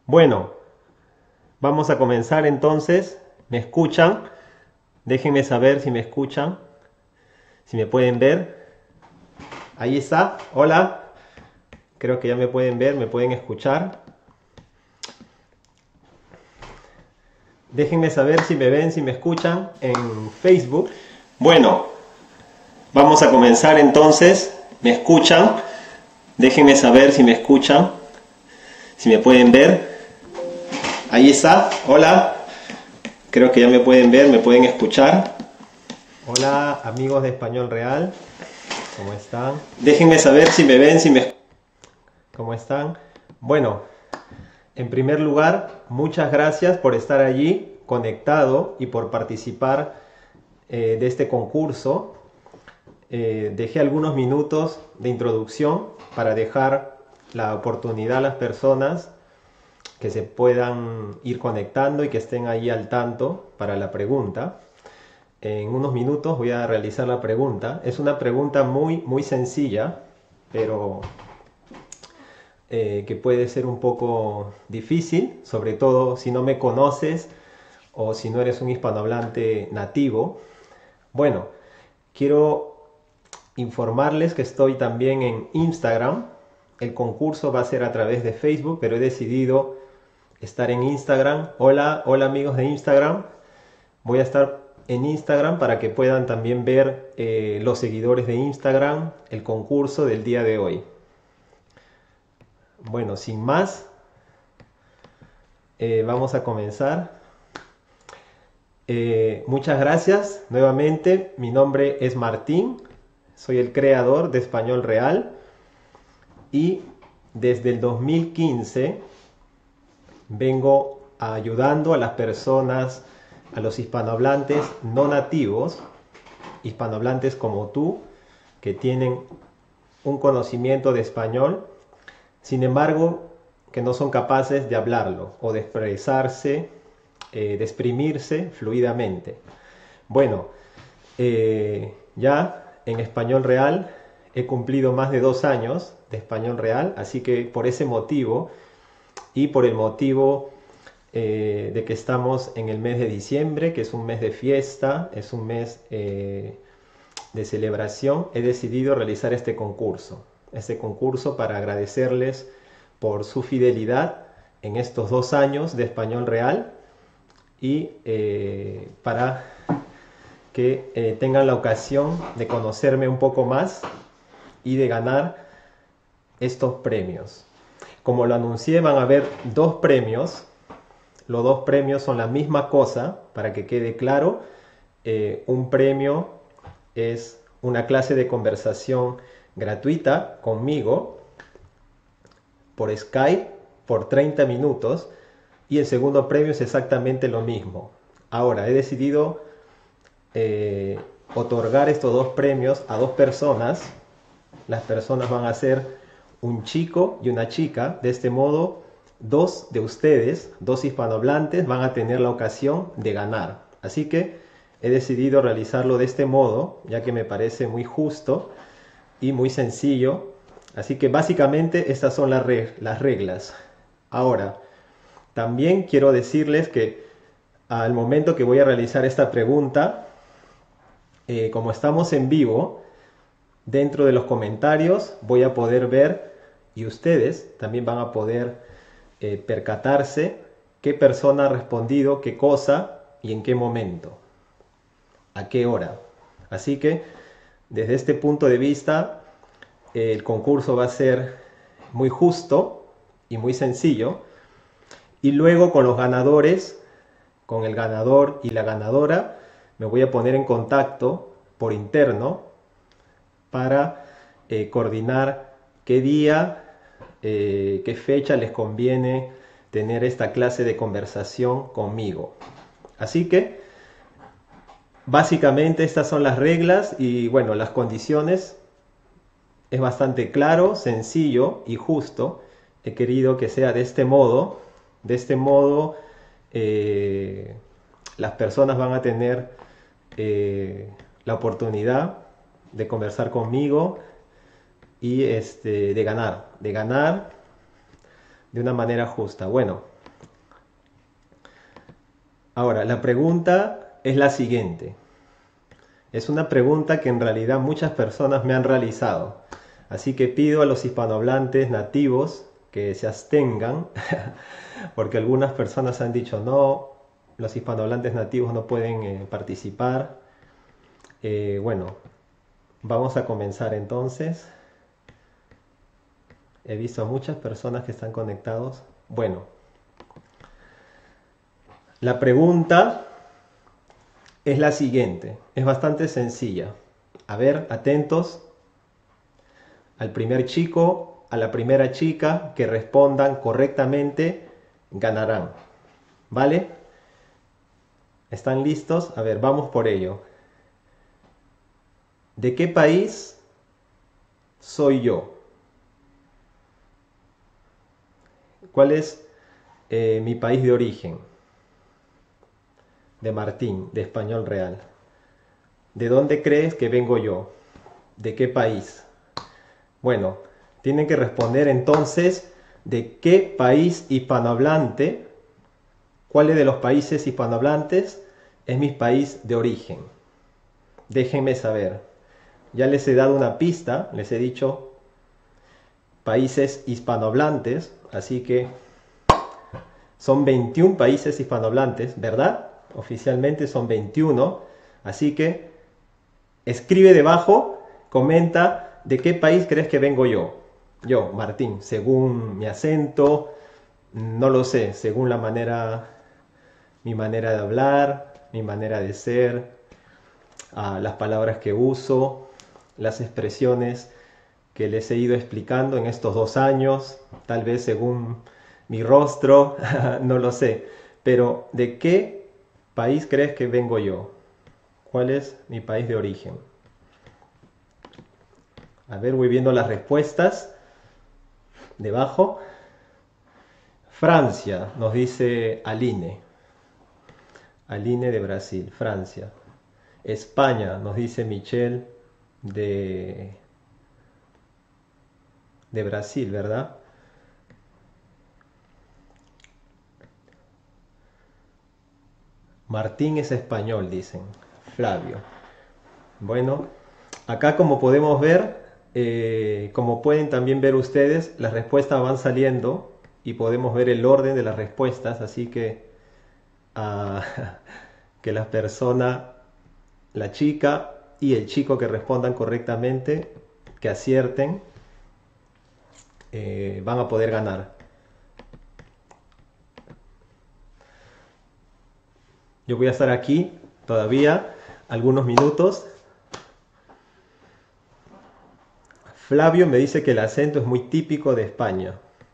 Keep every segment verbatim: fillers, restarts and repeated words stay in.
Bueno, vamos a comenzar entonces. ¿Me escuchan? Déjenme saber si me escuchan, si me pueden ver. Ahí está. Hola. Creo que ya me pueden ver, me pueden escuchar. Déjenme saber si me ven, si me escuchan en Facebook. Bueno, vamos a comenzar entonces. ¿Me escuchan? Déjenme saber si me escuchan, si me pueden ver. Ahí está. Hola. Creo que ya me pueden ver, me pueden escuchar. Hola, amigos de Español Real. ¿Cómo están? Déjenme saber si me ven, si me... ¿Cómo están? Bueno, en primer lugar, muchas gracias por estar allí conectado y por participar eh, de este concurso. Eh, dejé algunos minutos de introducción para dejar la oportunidad a las personas que se puedan ir conectando y que estén ahí al tanto para la pregunta. En unos minutos voy a realizar la pregunta. Es una pregunta muy, muy sencilla, pero eh, que puede ser un poco difícil, sobre todo si no me conoces o si no eres un hispanohablante nativo. Bueno, quiero informarles que estoy también en Instagram. El concurso va a ser a través de Facebook, pero he decidido estar en Instagram. Hola, hola amigos de Instagram. Voy a estar en Instagram para que puedan también ver eh, los seguidores de Instagram el concurso del día de hoy. Bueno, sin más, eh, vamos a comenzar. Eh, muchas gracias nuevamente. Mi nombre es Martín. Soy el creador de Español Real. Y desde el dos mil quince vengo ayudando a las personas, a los hispanohablantes no nativos, hispanohablantes como tú, que tienen un conocimiento de español, sin embargo, que no son capaces de hablarlo o de expresarse, eh, de exprimirse fluidamente. Bueno, eh, ya en Español Real he cumplido más de dos años de Español Real, así que por ese motivo y por el motivo eh, de que estamos en el mes de diciembre, que es un mes de fiesta, es un mes eh, de celebración, he decidido realizar este concurso. Este concurso para agradecerles por su fidelidad en estos dos años de Español Real y eh, para que eh, tengan la ocasión de conocerme un poco más y de ganar estos premios. Como lo anuncié, van a haber dos premios. Los dos premios son la misma cosa, para que quede claro. Eh, un premio es una clase de conversación gratuita conmigo por Skype por treinta minutos y el segundo premio es exactamente lo mismo. Ahora, he decidido eh, otorgar estos dos premios a dos personas. Las personas van a ser un chico y una chica. De este modo, dos de ustedes, dos hispanohablantes, van a tener la ocasión de ganar. Así que he decidido realizarlo de este modo, ya que me parece muy justo y muy sencillo. Así que básicamente estas son las, reg las reglas. Ahora, también quiero decirles que al momento que voy a realizar esta pregunta, eh, como estamos en vivo, dentro de los comentarios voy a poder ver y ustedes también van a poder eh, percatarse qué persona ha respondido qué cosa y en qué momento, a qué hora. Así que desde este punto de vista eh, el concurso va a ser muy justo y muy sencillo. Y luego con los ganadores, con el ganador y la ganadora, me voy a poner en contacto por interno para eh, coordinar qué día, eh, qué fecha les conviene tener esta clase de conversación conmigo. Así que, básicamente estas son las reglas y bueno, las condiciones. Es bastante claro, sencillo y justo. He querido que sea de este modo. De este modo, eh, las personas van a tener eh, la oportunidad de conversar conmigo y este, de ganar, de ganar de una manera justa. Bueno, Ahora, la pregunta es la siguiente. Es una pregunta que en realidad muchas personas me han realizado. Así que pido a los hispanohablantes nativos que se abstengan, porque algunas personas han dicho no, los hispanohablantes nativos no pueden eh, participar. Eh, bueno, vamos a comenzar entonces. He visto a muchas personas que están conectados. Bueno, la pregunta es la siguiente, es bastante sencilla. A ver, atentos al primer chico, a la primera chica que respondan correctamente, ganarán. ¿Vale? ¿Están listos? A ver, vamos por ello. ¿De qué país soy yo? ¿Cuál es eh, mi país de origen? De Martín, de Español Real. ¿De dónde crees que vengo yo? ¿De qué país? Bueno, tienen que responder entonces de qué país hispanohablante, cuál de los países hispanohablantes es mi país de origen. Déjenme saber. Ya les he dado una pista, les he dicho países hispanohablantes, así que son veintiún países hispanohablantes, ¿verdad? Oficialmente son veintiuno, así que escribe debajo, comenta de qué país crees que vengo yo. Yo, Martín, según mi acento, no lo sé, según la manera, mi manera de hablar, mi manera de ser, uh, las palabras que uso, las expresiones que les he ido explicando en estos dos años, tal vez según mi rostro, no lo sé. Pero, ¿de qué país crees que vengo yo? ¿Cuál es mi país de origen? A ver, voy viendo las respuestas debajo. Francia, nos dice Aline. Aline de Brasil, Francia. España, nos dice Michelle de, de Brasil, ¿verdad? Martín es español, dicen. Flavio. Bueno, acá como podemos ver, eh, como pueden también ver ustedes, las respuestas van saliendo y podemos ver el orden de las respuestas, así que uh, que la persona, la chica y el chico que respondan correctamente, que acierten, eh, van a poder ganar. Yo voy a estar aquí todavía algunos minutos. Flavio me dice que el acento es muy típico de España.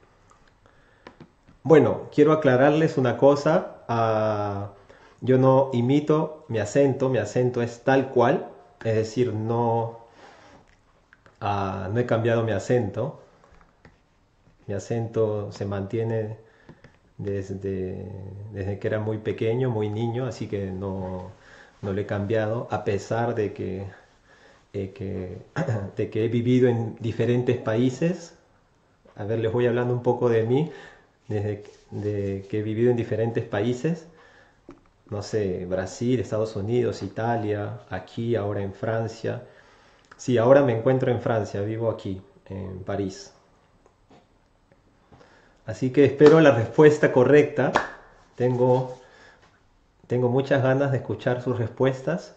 Bueno, quiero aclararles una cosa. Uh, yo no imito mi acento, mi acento es tal cual. Es decir, no, uh, no he cambiado mi acento. Mi acento se mantiene desde, desde que era muy pequeño, muy niño, así que no, no lo he cambiado, a pesar de que, eh, que, de que he vivido en diferentes países. A ver, les voy hablando un poco de mí, desde de que he vivido en diferentes países, no sé, Brasil, Estados Unidos, Italia, aquí, ahora en Francia. Sí, ahora me encuentro en Francia, vivo aquí, en París. Así que espero la respuesta correcta. Tengo, tengo muchas ganas de escuchar sus respuestas.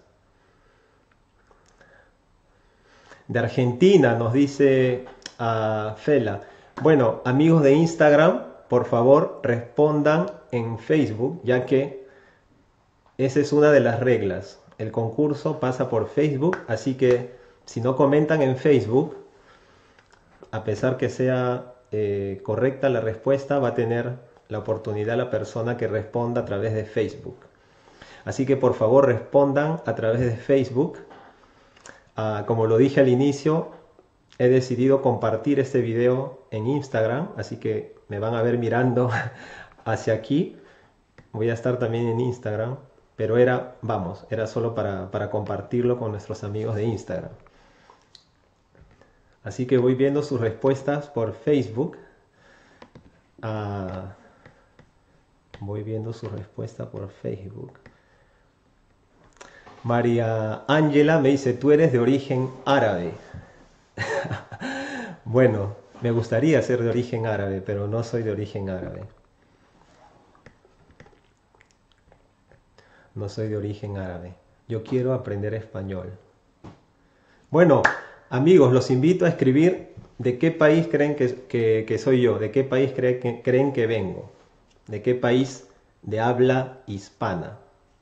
De Argentina nos dice uh, Fela. Bueno, amigos de Instagram, por favor respondan en Facebook, ya que esa es una de las reglas. El concurso pasa por Facebook, así que si no comentan en Facebook, a pesar que sea eh, correcta la respuesta, va a tener la oportunidad la persona que responda a través de Facebook. Así que por favor respondan a través de Facebook. Uh, como lo dije al inicio, he decidido compartir este video en Instagram, así que me van a ver mirando hacia aquí. Voy a estar también en Instagram, pero era, vamos, era solo para, para compartirlo con nuestros amigos de Instagram. Así que voy viendo sus respuestas por Facebook. Uh, Voy viendo su respuesta por Facebook. María Ángela me dice, tú eres de origen árabe. Bueno, me gustaría ser de origen árabe, pero no soy de origen árabe. No soy de origen árabe. Yo quiero aprender español. Bueno, amigos, los invito a escribir de qué país creen que, que, que soy yo, de qué país creen que, creen que vengo, de qué país de habla hispana.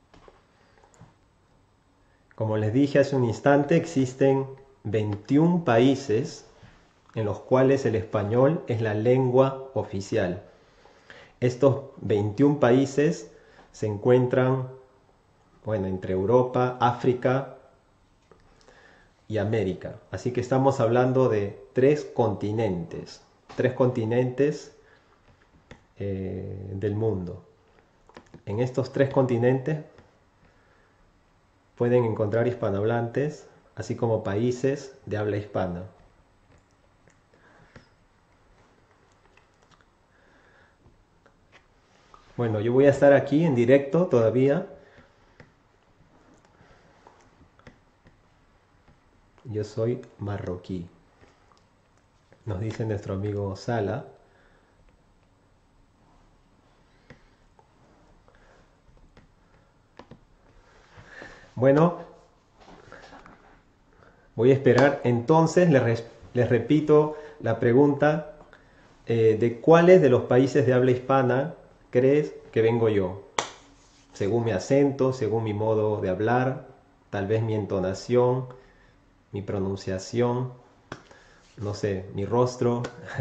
Como les dije hace un instante, existen veintiún países en los cuales el español es la lengua oficial. Estos veintiún países se encuentran, bueno, entre Europa, África y América. Así que estamos hablando de tres continentes, tres continentes eh, del mundo. En estos tres continentes pueden encontrar hispanohablantes, así como países de habla hispana. Bueno, yo voy a estar aquí en directo todavía. Yo soy marroquí, nos dice nuestro amigo Sala. Bueno, voy a esperar. Entonces les, les repito la pregunta eh, de cuáles de los países de habla hispana crees que vengo yo. Según mi acento, según mi modo de hablar, tal vez mi entonación, mi pronunciación, no sé, mi rostro.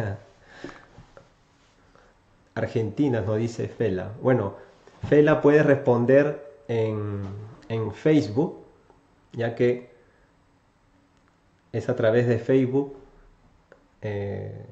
Argentina, nos dice Fela. Bueno, Fela puede responder en, en Facebook, ya que es a través de Facebook. Eh,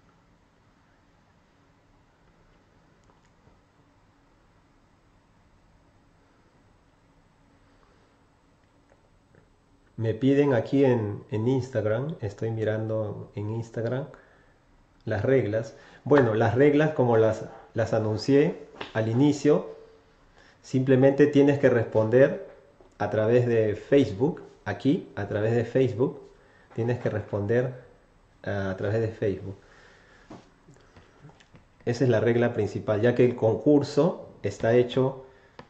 me piden aquí en, en Instagram, estoy mirando en Instagram las reglas. Bueno, las reglas como las, las anuncié al inicio, simplemente tienes que responder a través de Facebook, aquí, a través de Facebook, tienes que responder a través de Facebook. Esa es la regla principal, ya que el concurso está hecho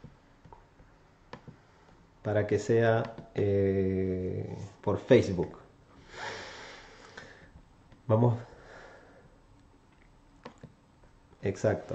para que sea eh, por Facebook. Vamos. Exacto.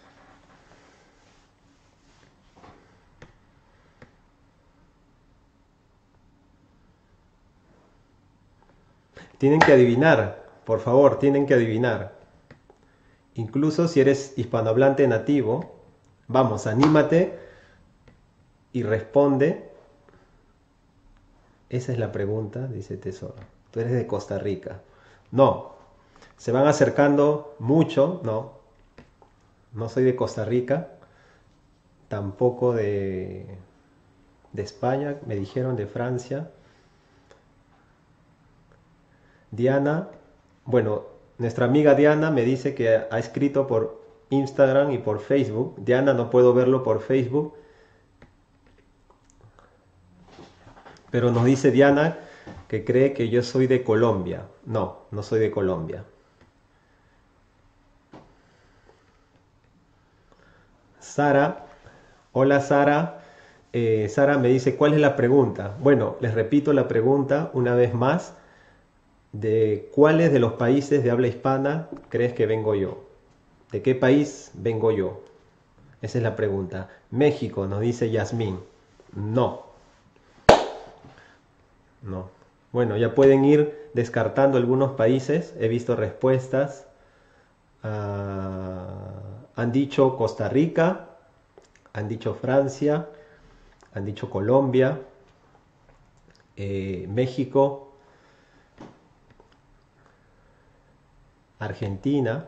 Tienen que adivinar, por favor, tienen que adivinar. Incluso si eres hispanohablante nativo, vamos, anímate y responde. Esa es la pregunta, dice Tesoro. Tú eres de Costa Rica. No, se van acercando mucho, no. No soy de Costa Rica, tampoco de, de España, me dijeron de Francia. Diana, bueno, nuestra amiga Diana me dice que ha escrito por Instagram y por Facebook. Diana, no puedo verlo por Facebook, pero nos dice Diana que cree que yo soy de Colombia. No, no soy de Colombia. Sara, hola Sara. Eh, Sara me dice, ¿cuál es la pregunta? Bueno, les repito la pregunta una vez más. ¿De cuáles de los países de habla hispana crees que vengo yo? ¿De qué país vengo yo? Esa es la pregunta. México, nos dice Yasmín. No. No. Bueno, ya pueden ir descartando algunos países. He visto respuestas. Uh, han dicho Costa Rica, han dicho Francia, han dicho Colombia, eh, México, Argentina.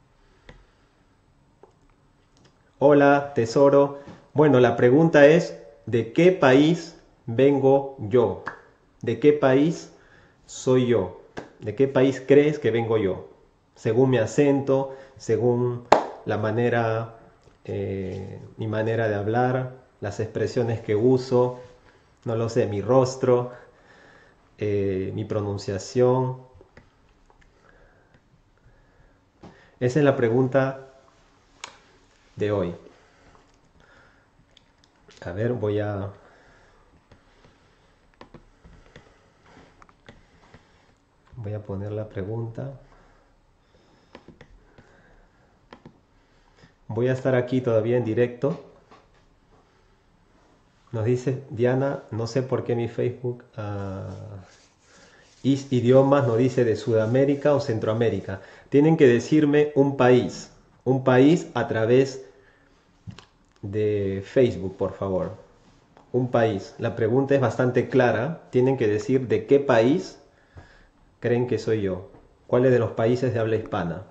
Hola, Tesoro. Bueno, la pregunta es, ¿de qué país vengo yo? ¿De qué país soy yo? ¿De qué país crees que vengo yo? Según mi acento, según la manera eh, mi manera de hablar, las expresiones que uso, no lo sé, mi rostro, eh, mi pronunciación. Esa es la pregunta de hoy. A ver, voy a... Voy a poner la pregunta. Voy a estar aquí todavía en directo. Nos dice Diana, no sé por qué mi Facebook uh, is idiomas no dice de Sudamérica o Centroamérica. Tienen que decirme un país. Un país a través de Facebook, por favor. Un país. La pregunta es bastante clara. Tienen que decir de qué país creen que soy yo. ¿Cuáles de los países de habla hispana?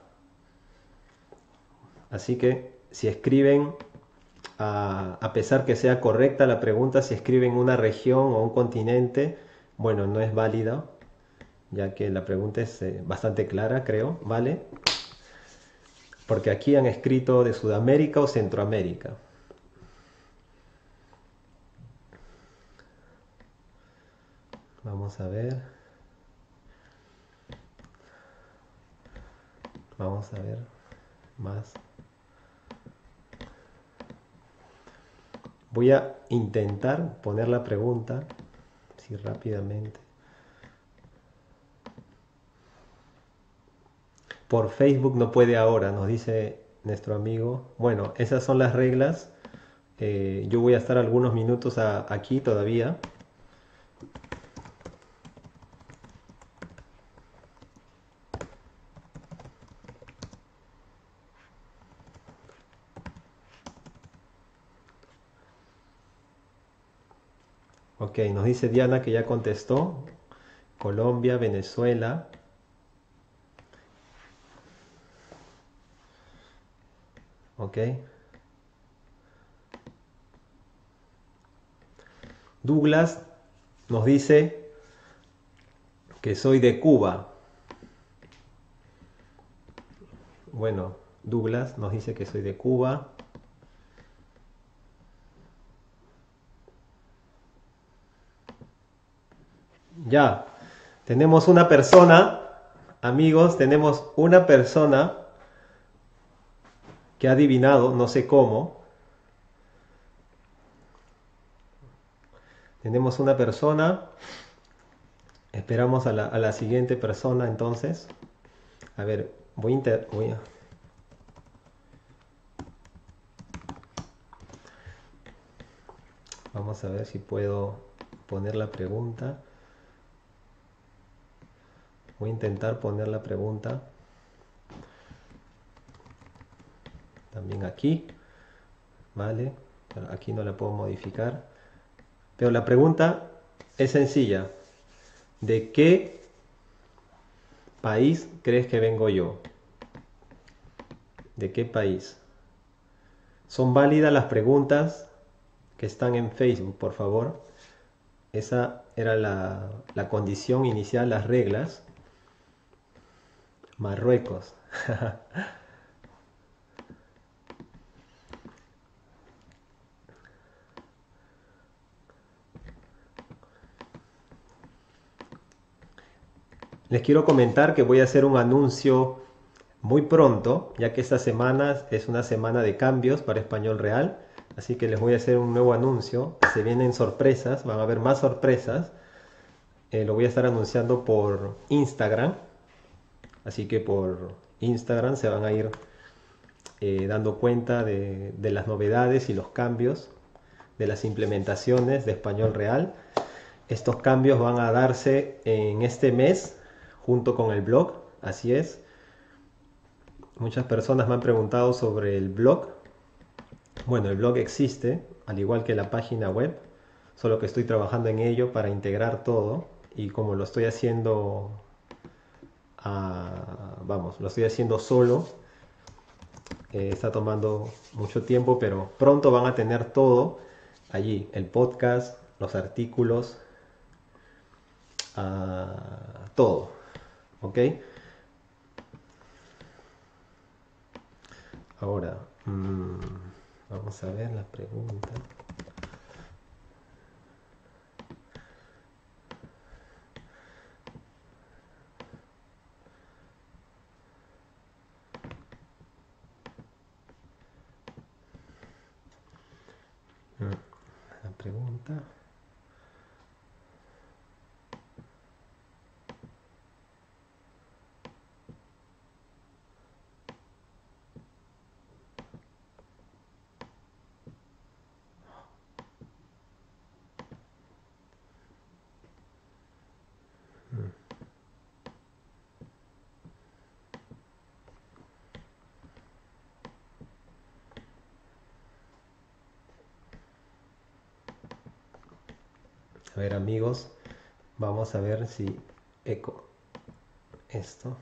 Así que si escriben, a, a pesar que sea correcta la pregunta, si escriben una región o un continente, bueno, no es válida, ya que la pregunta es eh, bastante clara, creo, ¿vale? Porque aquí han escrito de Sudamérica o Centroamérica. Vamos a ver. Vamos a ver más. Voy a intentar poner la pregunta, así rápidamente. Por Facebook no puede ahora, nos dice nuestro amigo. Bueno, esas son las reglas. Eh, yo voy a estar algunos minutos a, aquí todavía. Ok, nos dice Diana que ya contestó. Colombia, Venezuela. Ok. Douglas nos dice que soy de Cuba. Bueno, Douglas nos dice que soy de Cuba. Ya, tenemos una persona, amigos, tenemos una persona que ha adivinado, no sé cómo. Tenemos una persona. Esperamos a la, a la siguiente persona entonces. A ver, voy a, inter, voy a... Vamos a ver si puedo poner la pregunta. Voy a intentar poner la pregunta. También aquí. Vale. Pero aquí no la puedo modificar. Pero la pregunta es sencilla. ¿De qué país crees que vengo yo? ¿De qué país? Son válidas las preguntas que están en Facebook, por favor. Esa era la, la condición inicial, las reglas. Marruecos. Les quiero comentar que voy a hacer un anuncio muy pronto, ya que esta semana es una semana de cambios para Español Real. Así que les voy a hacer un nuevo anuncio. Se vienen sorpresas, van a haber más sorpresas. Eh, lo voy a estar anunciando por Instagram. Así que por Instagram se van a ir eh, dando cuenta de, de las novedades y los cambios de las implementaciones de Español Real. Estos cambios van a darse en este mes junto con el blog, así es. Muchas personas me han preguntado sobre el blog. Bueno, el blog existe, al igual que la página web, solo que estoy trabajando en ello para integrar todo y como lo estoy haciendo, uh, vamos, lo estoy haciendo solo, eh, está tomando mucho tiempo, pero pronto van a tener todo allí, el podcast, los artículos, uh, todo, ¿ok? Ahora, mmm, Vamos a ver la pregunta. La pregunta. A ver, amigos, vamos a ver si eco esto.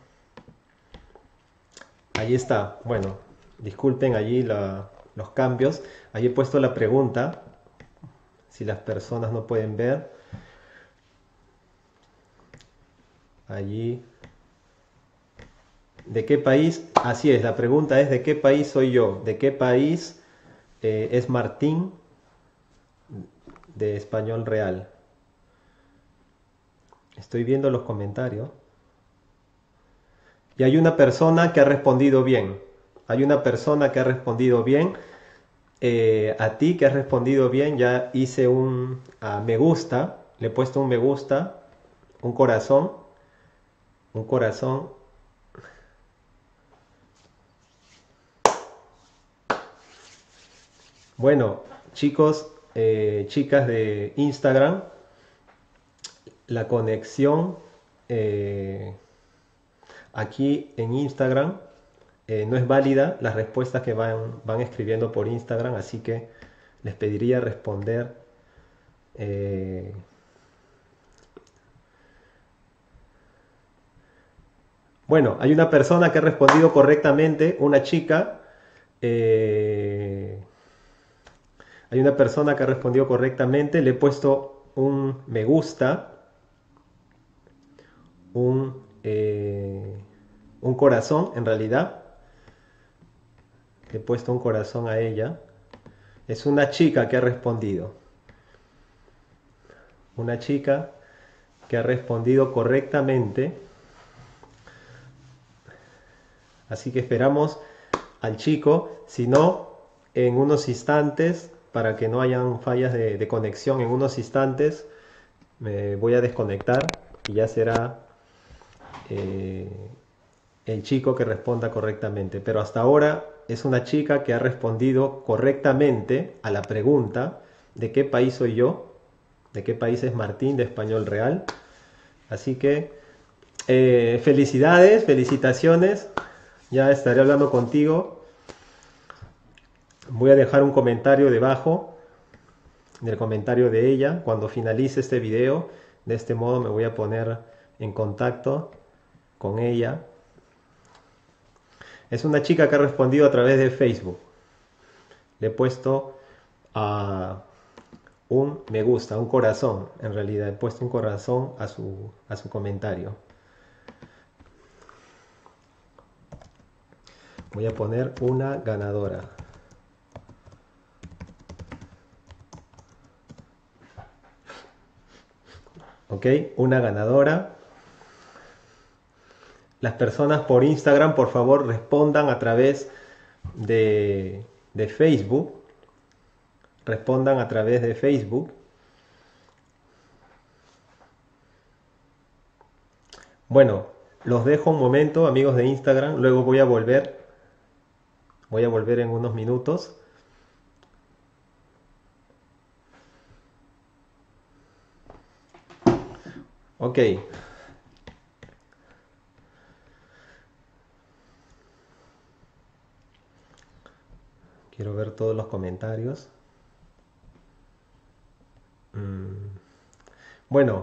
Ahí está. Bueno, disculpen allí la, los cambios. Ahí he puesto la pregunta. Si las personas no pueden ver. Allí. ¿De qué país? Así es, la pregunta es ¿de qué país soy yo? ¿De qué país eh, es Martín de Español Real? Estoy viendo los comentarios. Y hay una persona que ha respondido bien. Hay una persona que ha respondido bien. Eh, a ti que has respondido bien, ya hice un uh, me gusta. Le he puesto un me gusta. Un corazón. Un corazón. Bueno, chicos, eh, chicas de Instagram, la conexión eh, aquí en Instagram eh, no es válida las respuestas que van, van escribiendo por Instagram, así que les pediría responder. Eh, bueno, hay una persona que ha respondido correctamente, una chica. Eh, hay una persona que ha respondido correctamente, le he puesto un me gusta, un, eh, un corazón en realidad. Le he puesto un corazón a ella. Es una chica que ha respondido. Una chica que ha respondido correctamente. Así que esperamos al chico. Si no, en unos instantes, para que no hayan fallas de, de conexión, en unos instantes me voy a desconectar y ya será eh, el chico que responda correctamente. Pero hasta ahora es una chica que ha respondido correctamente a la pregunta ¿de qué país soy yo? ¿De qué país es Martín de Español Real? Así que eh, felicidades, felicitaciones. Ya estaré hablando contigo. Voy a dejar un comentario debajo del comentario de ella cuando finalice este video. De este modo me voy a poner en contacto con ella. Es una chica que ha respondido a través de Facebook. Le he puesto a un me gusta, un corazón. En realidad he puesto un corazón a su, a su comentario. Voy a poner una ganadora. Ok, una ganadora. Las personas por Instagram, por favor, respondan a través de, de Facebook. Respondan a través de Facebook. Bueno, los dejo un momento, amigos de Instagram. Luego voy a volver. Voy a volver en unos minutos. Ok. Quiero ver todos los comentarios. Mm. Bueno.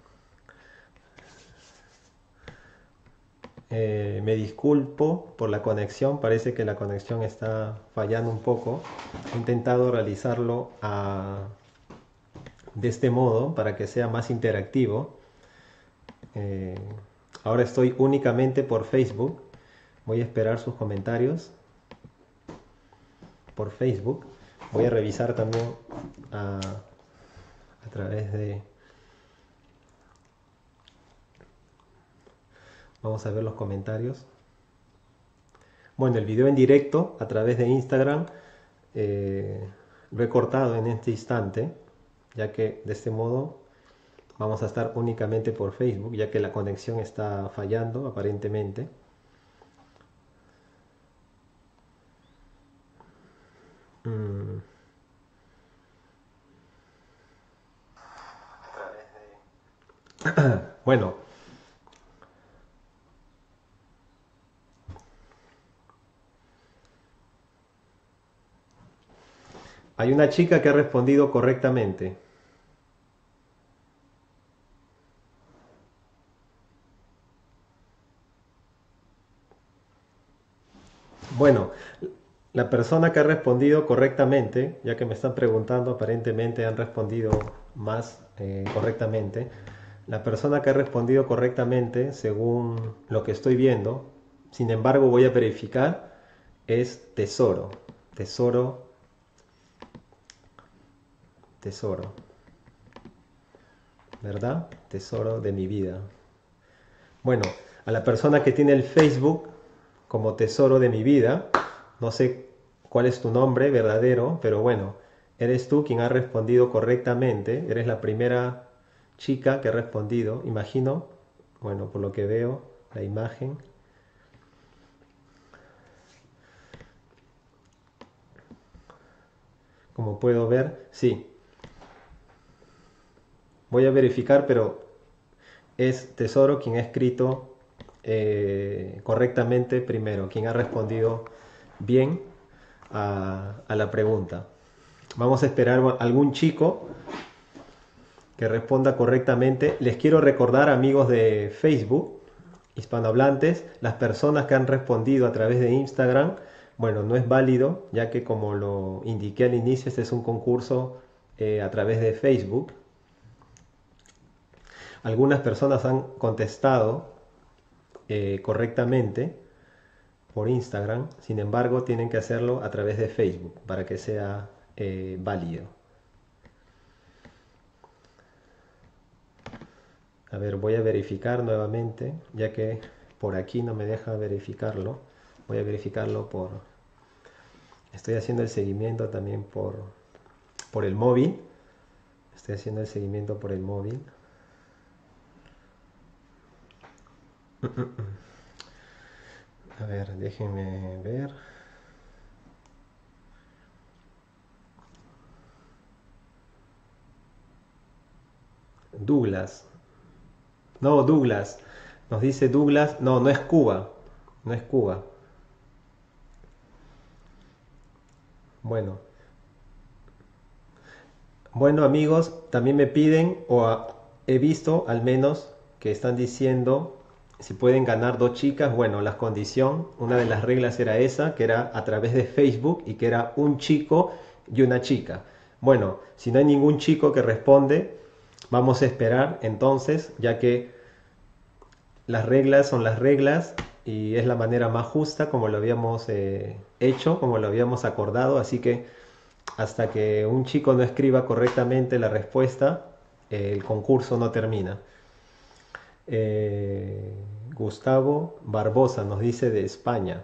Eh, me disculpo por la conexión. Parece que la conexión está fallando un poco. He intentado realizarlo a, de este modo para que sea más interactivo. Eh, ahora estoy únicamente por Facebook. Voy a esperar sus comentarios. por Facebook. Voy a revisar también a, a través de... Vamos a ver los comentarios. Bueno, el video en directo a través de Instagram eh, lo he cortado en este instante, ya que de este modo vamos a estar únicamente por Facebook, ya que la conexión está fallando aparentemente. Mm. Bueno, hay una chica que ha respondido correctamente. Bueno, la persona que ha respondido correctamente, ya que me están preguntando, aparentemente han respondido más eh, correctamente. La persona que ha respondido correctamente, según lo que estoy viendo, sin embargo voy a verificar, es Tesoro. Tesoro. Tesoro. ¿Verdad? Tesoro de mi vida. Bueno, a la persona que tiene el Facebook como Tesoro de mi vida, no sé cuál es tu nombre verdadero, pero bueno, eres tú quien ha respondido correctamente. Eres la primera chica que ha respondido, imagino, bueno, por lo que veo, la imagen. Como puedo ver, sí. Voy a verificar, pero es Tesoro quien ha escrito eh, correctamente primero, quien ha respondido bien a, a la pregunta. Vamos a esperar a algún chico que responda correctamente. Les quiero recordar, amigos de Facebook, hispanohablantes, las personas que han respondido a través de Instagram, bueno, no es válido, ya que como lo indiqué al inicio, este es un concurso eh, a través de Facebook. Algunas personas han contestado eh, correctamente por Instagram, sin embargo tienen que hacerlo a través de Facebook para que sea eh, válido. A ver, voy a verificar nuevamente, ya que por aquí no me deja verificarlo. Voy a verificarlo por... Estoy haciendo el seguimiento también por, por el móvil. Estoy haciendo el seguimiento por el móvil. A ver, déjenme ver. Douglas. No, Douglas. Nos dice Douglas. No, no es Cuba. No es Cuba. Bueno. Bueno, amigos, también me piden, o a, he visto al menos, que están diciendo si pueden ganar dos chicas. Bueno, la condición, una de las reglas era esa, que era a través de Facebook y que era un chico y una chica. Bueno, si no hay ningún chico que responde, vamos a esperar entonces, ya que las reglas son las reglas y es la manera más justa como lo habíamos eh, hecho, como lo habíamos acordado, así que hasta que un chico no escriba correctamente la respuesta, eh, el concurso no termina. Eh, Gustavo Barbosa nos dice de España.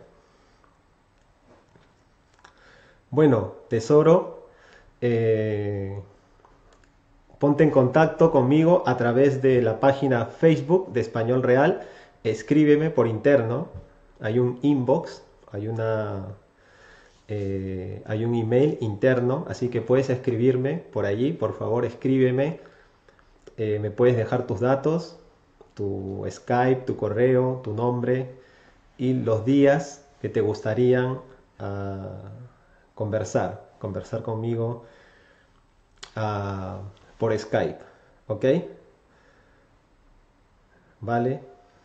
Bueno, Tesoro, eh, ponte en contacto conmigo a través de la página Facebook de Español Real. Escríbeme por interno. Hay un inbox, hay una... Eh, hay un email interno, así que puedes escribirme por allí, por favor escríbeme, eh, me puedes dejar tus datos, tu Skype, tu correo, tu nombre y los días que te gustarían uh, conversar, conversar conmigo uh, por Skype, ¿ok? Vale.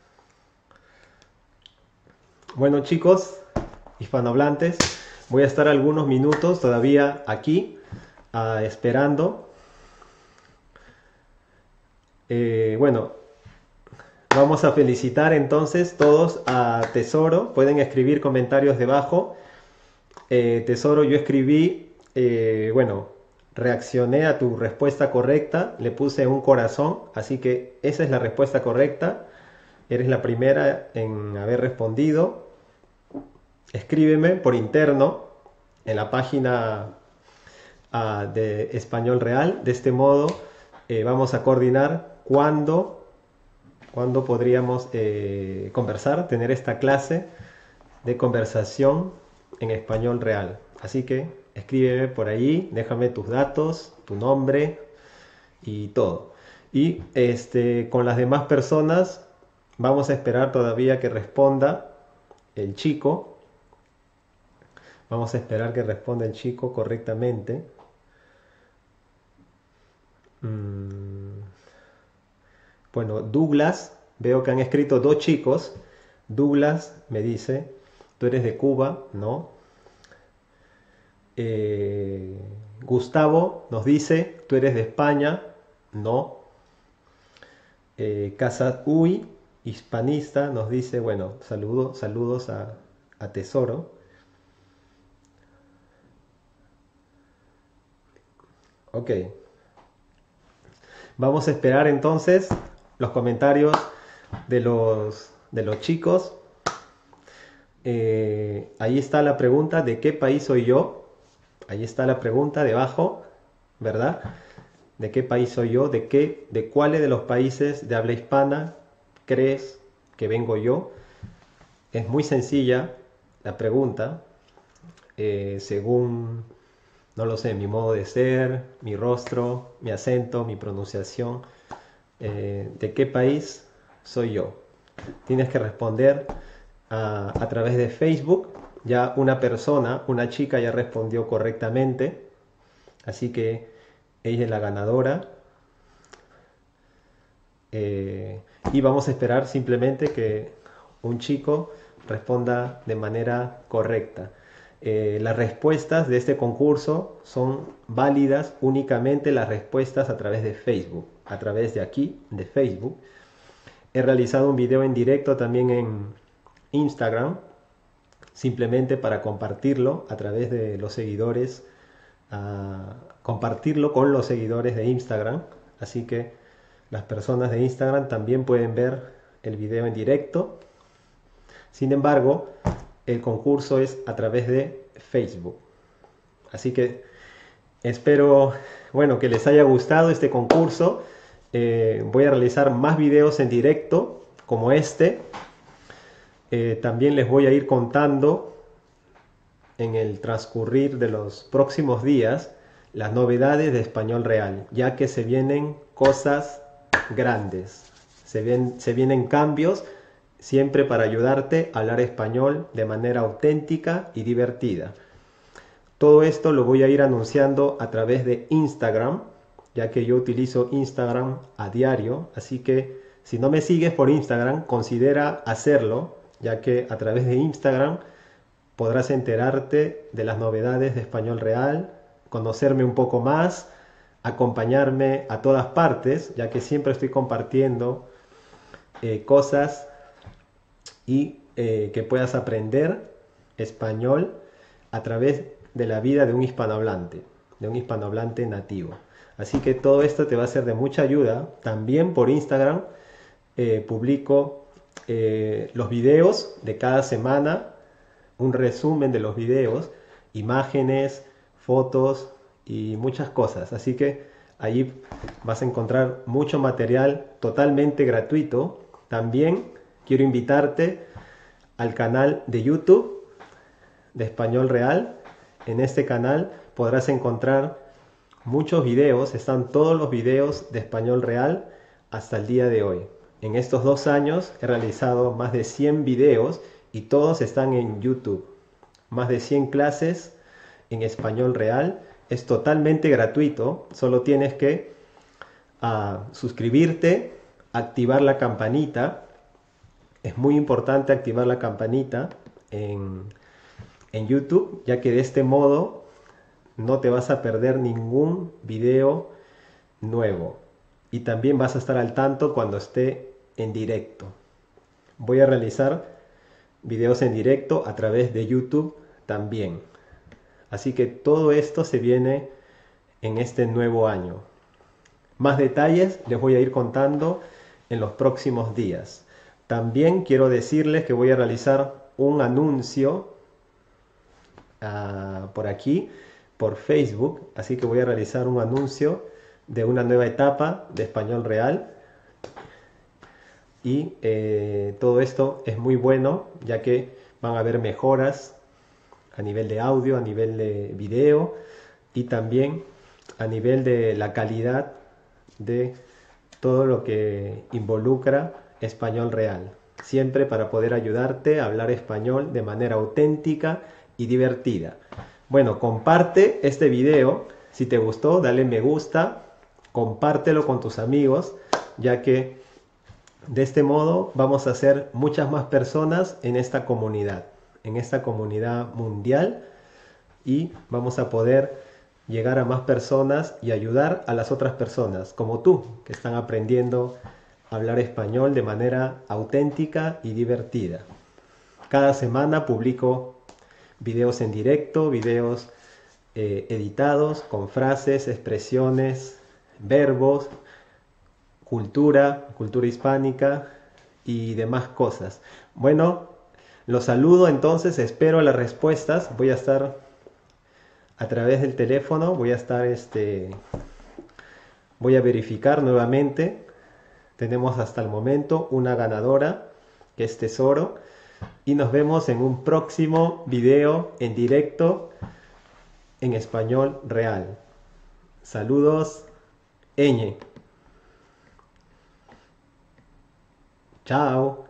Bueno, chicos, hispanohablantes, voy a estar algunos minutos todavía aquí, uh, esperando. Eh, bueno, vamos a felicitar entonces todos a Tesoro. Pueden escribir comentarios debajo. Eh, tesoro, yo escribí, eh, bueno, reaccioné a tu respuesta correcta, le puse un corazón, así que esa es la respuesta correcta. Eres la primera en haber respondido. Escríbeme por interno en la página ah, de Español Real. De este modo, eh, vamos a coordinar cuándo, cuándo podríamos eh, conversar, tener esta clase de conversación en español real. Así que escríbeme por ahí, déjame tus datos, tu nombre y todo. Y este, con las demás personas vamos a esperar todavía que responda el chico. Vamos a esperar que responda el chico correctamente. Mm, Bueno, Douglas, veo que han escrito dos chicos. Douglas me dice, ¿tú eres de Cuba? No. Eh, Gustavo nos dice, ¿tú eres de España? No. Eh, Casa Uy, hispanista, nos dice, bueno, saludo, saludos a, a Tesoro. Ok. Vamos a esperar entonces los comentarios de los, de los chicos. Eh, ahí está la pregunta de qué país soy yo. Ahí está la pregunta debajo, ¿verdad? ¿De qué país soy yo? ¿De qué, de cuáles de los países de habla hispana crees que vengo yo? Es muy sencilla la pregunta, eh, según, no lo sé, mi modo de ser, mi rostro, mi acento, mi pronunciación. Eh, ¿de qué país soy yo? Tienes que responder a, a través de Facebook. Ya una persona, una chica ya respondió correctamente, así que ella es la ganadora. Eh, y vamos a esperar simplemente que un chico responda de manera correcta. Eh, las respuestas de este concurso son válidas únicamente las respuestas a través de Facebook, a través de aquí, de Facebook. He realizado un video en directo también en Instagram, simplemente para compartirlo a través de los seguidores, uh, compartirlo con los seguidores de Instagram. Así que las personas de Instagram también pueden ver el video en directo. Sin embargo, el concurso es a través de Facebook. Así que espero, bueno, que les haya gustado este concurso. Eh, voy a realizar más videos en directo como este. Eh, también les voy a ir contando en el transcurrir de los próximos días las novedades de Español Real, ya que se vienen cosas grandes, se, ven, se vienen cambios siempre para ayudarte a hablar español de manera auténtica y divertida. Todo esto lo voy a ir anunciando a través de Instagram, ya que yo utilizo Instagram a diario, así que si no me sigues por Instagram, considera hacerlo, ya que a través de Instagram podrás enterarte de las novedades de Español Real, conocerme un poco más, acompañarme a todas partes, ya que siempre estoy compartiendo eh, cosas y eh, que puedas aprender español a través de la vida de un hispanohablante, de un hispanohablante nativo. Así que todo esto te va a ser de mucha ayuda. También por Instagram eh, publico eh, los videos de cada semana, un resumen de los videos, imágenes, fotos y muchas cosas. Así que allí vas a encontrar mucho material totalmente gratuito. También quiero invitarte al canal de YouTube de Español Real. En este canal podrás encontrar muchos videos, están todos los videos de Español Real hasta el día de hoy. En estos dos años he realizado más de cien videos y todos están en YouTube. Más de cien clases en Español Real. Es totalmente gratuito, solo tienes que uh, suscribirte, activar la campanita. Es muy importante activar la campanita en, en YouTube, ya que de este modo no te vas a perder ningún video nuevo. Y también vas a estar al tanto cuando esté en directo. Voy a realizar videos en directo a través de YouTube también. Así que todo esto se viene en este nuevo año. Más detalles les voy a ir contando en los próximos días. También quiero decirles que voy a realizar un anuncio uh, por aquí, por Facebook. Así que voy a realizar un anuncio de una nueva etapa de Español Real. Y eh, todo esto es muy bueno, ya que van a haber mejoras a nivel de audio, a nivel de video y también a nivel de la calidad de todo lo que involucra Español Real. Siempre para poder ayudarte a hablar español de manera auténtica y divertida. Bueno, comparte este video. Si te gustó, dale me gusta. Compártelo con tus amigos, ya que de este modo vamos a ser muchas más personas en esta comunidad, en esta comunidad mundial, y vamos a poder llegar a más personas y ayudar a las otras personas, como tú, que están aprendiendo a hablar español de manera auténtica y divertida. Cada semana publico videos en directo, videos eh, editados con frases, expresiones, verbos, cultura, cultura hispánica y demás cosas. Bueno, los saludo entonces, espero las respuestas. Voy a estar a través del teléfono, voy a estar este voy a verificar nuevamente. Tenemos hasta el momento una ganadora, que es Tesoro, y nos vemos en un próximo video en directo en Español Real. Saludos, Eñe. Chao.